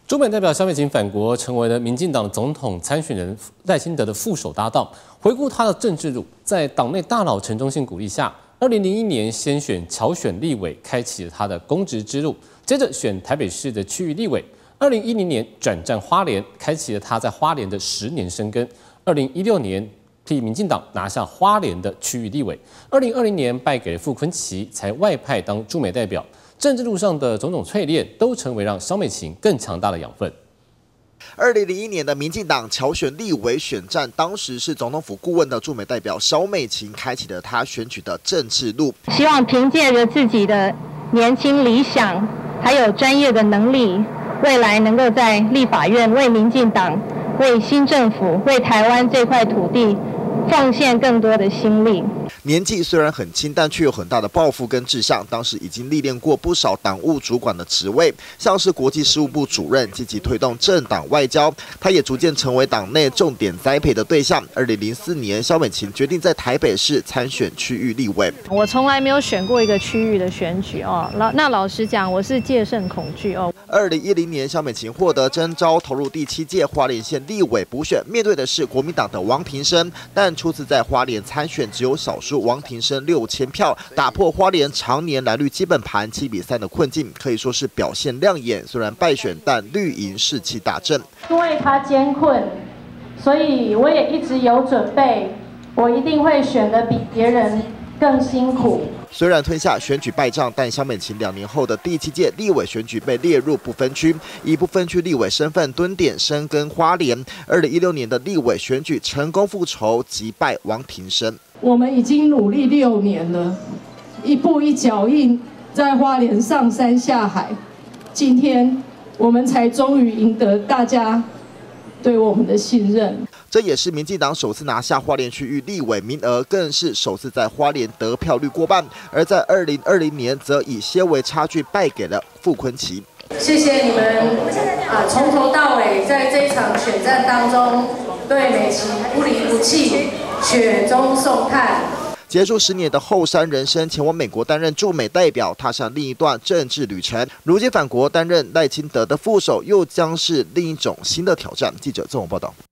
驻美代表萧美琴返国，成为了民进党总统参选人赖清德的副手搭档。回顾他的政治路，在党内大佬陈忠信鼓励下，2001年先选侨选立委，开启了他的公职之路。接着选台北市的区域立委，2010年转战花莲，开启了他在花莲的10年生根。2016年替民进党拿下花莲的区域立委，2020年败给傅崐萁，才外派当驻美代表。政治路上的种种淬炼，都成为让萧美琴更强大的养分。 2001年的民进党侨选立委选战，当时是总统府顾问的驻美代表萧美琴，开启了她选举的政治路。 希望凭借着自己的年轻理想，还有专业的能力，未来能够在立法院为民进党、为新政府、为台湾这块土地奉献更多的心力。 年纪虽然很轻，但却有很大的抱负跟志向。当时已经历练过不少党务主管的职位，像是国际事务部主任，积极推动政党外交。他也逐渐成为党内重点栽培的对象。2004年，萧美琴决定在台北市参选区域立委。 我从来没有选过一个区域的选举哦，那老实讲，我是戒慎恐惧哦。 2010年，萧美琴获得征召，投入第7届花莲县立委补选，面对的是国民党的王庭生，但初次在花莲参选，只有少数王庭生6000票，打破花莲常年蓝绿基本盘7比3的困境，可以说是表现亮眼。虽然败选，但绿营士气大振。 因为他艰困，所以我也一直有准备，我一定会选得比别人更辛苦。 虽然吞下选举败仗，但萧美琴2年后的第7届立委选举被列入不分区，以不分区立委身份蹲点深耕花莲。2016年的立委选举成功复仇，击败王庭生。 我们已经努力6年了，一步一脚印，在花莲上山下海。今天我们才终于赢得大家对我们的信任。 这也是民进党首次拿下花莲区域立委名额，更是首次在花莲得票率过半。而在2020年，则以些微差距败给了傅崐萁。 谢谢你们从头到尾在这一场选战当中对美琴不离不弃，雪中送炭。 结束10年的后山人生，前往美国担任驻美代表，踏上另一段政治旅程。如今返国担任赖清德的副手，又将是另一种新的挑战。记者综合报道。